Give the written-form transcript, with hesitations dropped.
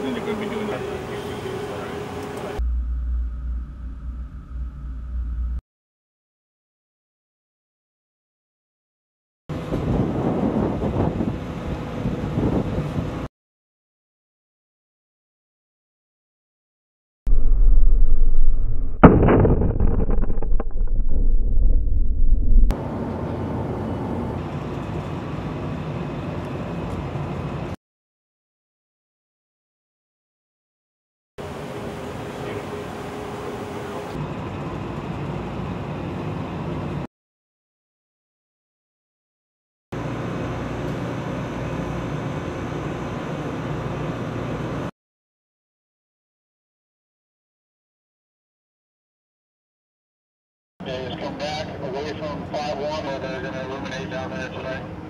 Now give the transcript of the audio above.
then they're going to be doing that. Okay, just come back away from 5-1 or they're going to illuminate down there tonight.